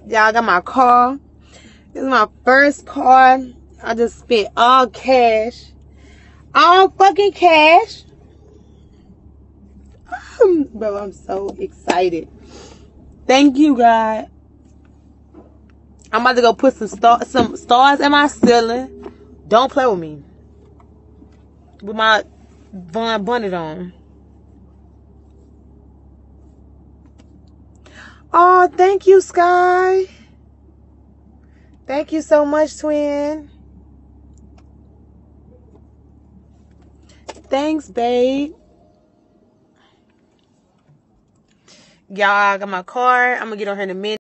Y'all, got my car. This is my first car. I just spent all cash. All fucking cash. Bro, I'm so excited. Thank you, God. I'm about to go put some stars in my ceiling. Don't play with me. With my Von bonnet on. Oh, thank you, Sky. Thank you so much, twin. Thanks, babe. Y'all, I got my car. I'm gonna get on here in a minute.